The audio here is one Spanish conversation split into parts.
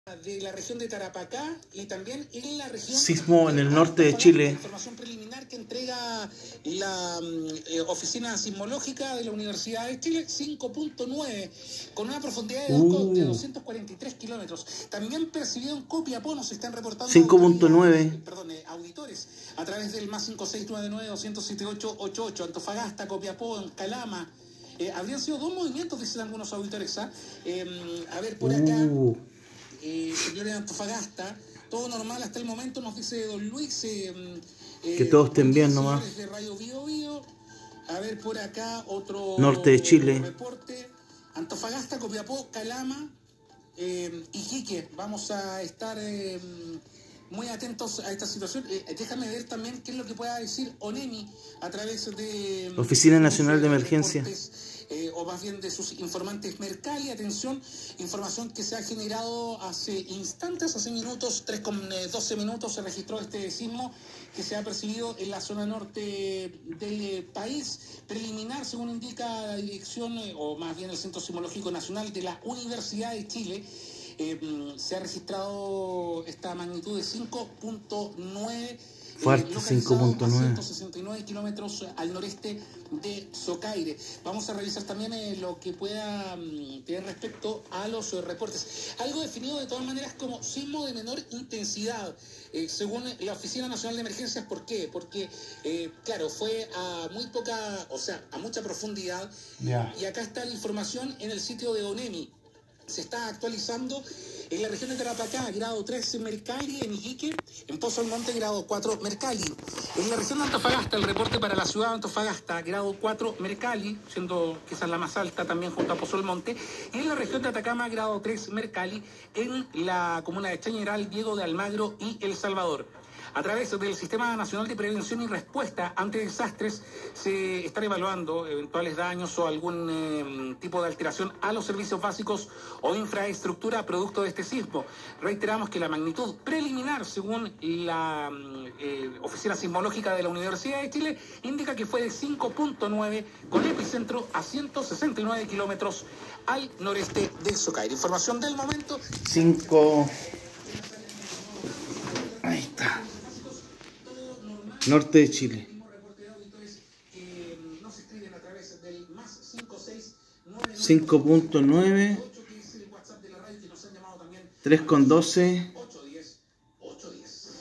de la región de Tarapacá y también en la región... Sismo en el norte de Chile. Información preliminar que entrega la Oficina Sismológica de la Universidad de Chile, 5.9, con una profundidad de 243 kilómetros. También percibido en Copiapó, nos están reportando 5.9. Auditores a través del más 5699-278-88, Antofagasta, Copiapó, en Calama. Habrían sido dos movimientos, dicen algunos auditores. A ver, por acá... señores de Antofagasta, todo normal hasta el momento, nos dice don Luis. Que todos estén bien nomás. De Radio Bio Bio. A ver, por acá otro norte de Chile. Reporte. Antofagasta, Copiapó, Calama, Iquique. Vamos a estar muy atentos a esta situación. Déjame ver también qué es lo que pueda decir ONEMI a través de... Oficina Nacional de Emergencia. O más bien de sus informantes Mercalli. Atención, información que se ha generado hace instantes, hace minutos, 3:12 minutos se registró este sismo que se ha percibido en la zona norte del país. Preliminar, según indica la dirección, o más bien el Centro Sismológico Nacional de la Universidad de Chile, se ha registrado esta magnitud de 5.9. Fuerte, 5.9. 169 kilómetros al noreste de Zocaire. Vamos a revisar también lo que pueda tener respecto a los reportes. Algo definido de todas maneras como sismo de menor intensidad, según la Oficina Nacional de Emergencias. ¿Por qué? Porque, claro, fue a muy poca, o sea, a mucha profundidad. Y acá está la información en el sitio de ONEMI. Se está actualizando en la región de Tarapacá, grado 3 Mercalli, en Iquique, en Pozo Almonte, grado 4 Mercalli. En la región de Antofagasta, el reporte para la ciudad de Antofagasta, grado 4 Mercalli, siendo quizás la más alta también junto a Pozo Almonte. Y en la región de Atacama, grado 3 Mercalli, en la comuna de Chañaral, Diego de Almagro y El Salvador. A través del Sistema Nacional de Prevención y Respuesta ante Desastres se están evaluando eventuales daños o algún tipo de alteración a los servicios básicos o infraestructura producto de este sismo. Reiteramos que la magnitud preliminar, según la Oficina Sismológica de la Universidad de Chile, indica que fue de 5.9 con epicentro a 169 kilómetros al noreste de Zocaire. Información del momento. 5. Ahí está. Norte de Chile. 5.9. 3.12.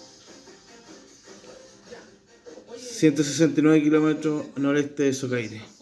169 kilómetros noreste de Zocaire.